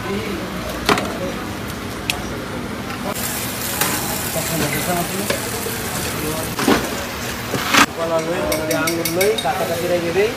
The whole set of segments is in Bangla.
কলা লই, আঙ্গুর লই, কাটাকাটি রেখে দেই।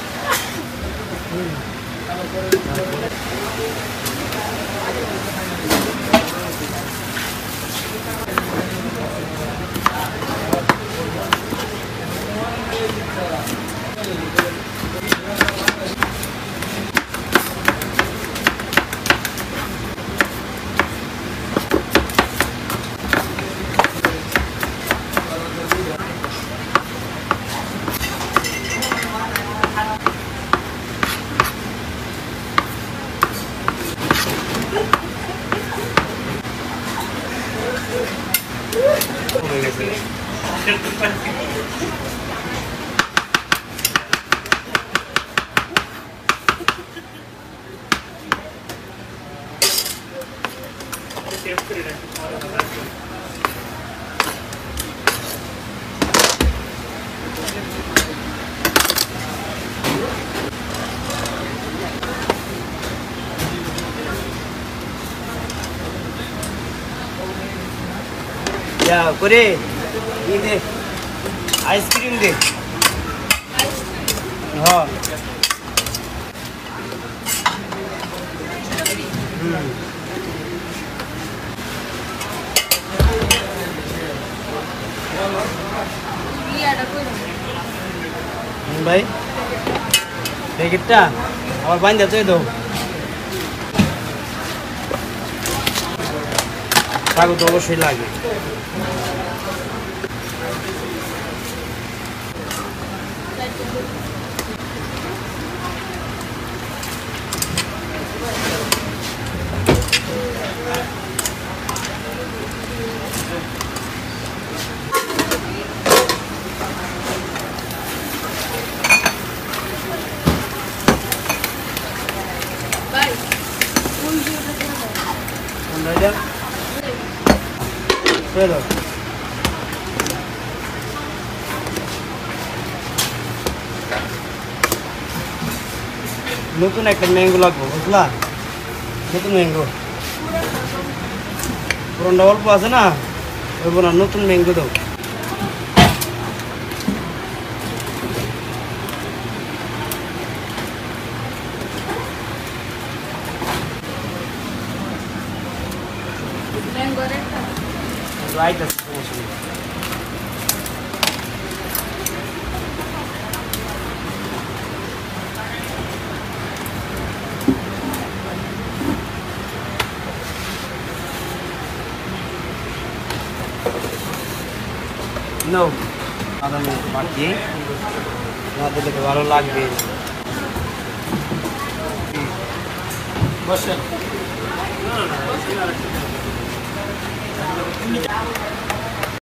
Ya, করে ই দে আইসক্রিম দে হ্যাঁ ভাই প্যাকেটটা আমার বাইন্দা তুই দাও কাগজ অবশ্যই লাগে Pero নতুন একটা ম্যাঙ্গো লাগবে বুঝলা নতুন ম্যাঙ্গো পুরোটা অল্প আছে না ওই না নতুন ম্যাঙ্গো দাও রাইট আছে সমস্যা নেই No, ahora me aquí. No te lo varo লাগবে বসে না না